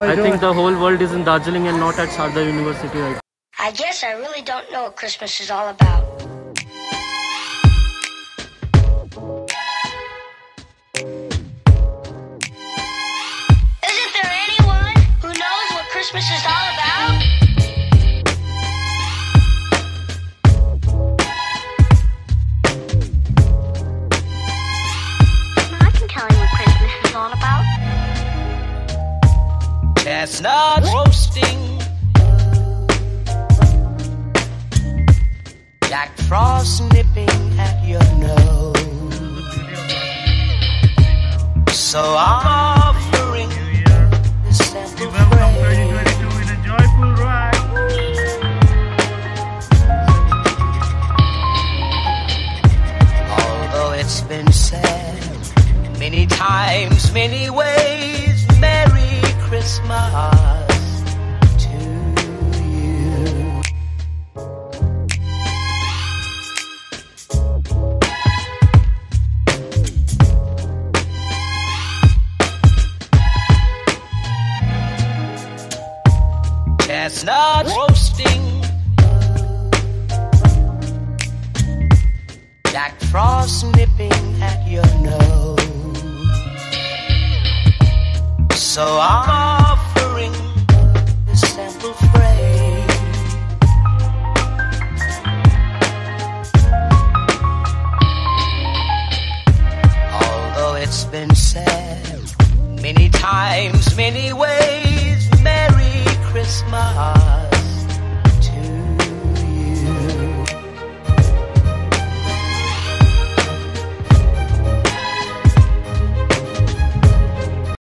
I think the whole world is in Darjeeling and not at Sharda University right now. I guess I really don't know what Christmas is all about. Isn't there anyone who knows what Christmas is all about? I can tell you what Christmas is all about. Chestnuts roasting, Jack Frost nipping at your nose. So I'm offering this simple phrase. Although it's been said many times, many ways, Merry Christmas to you. Chestnut roasting, Jack Frost nipping at your nose. So I'm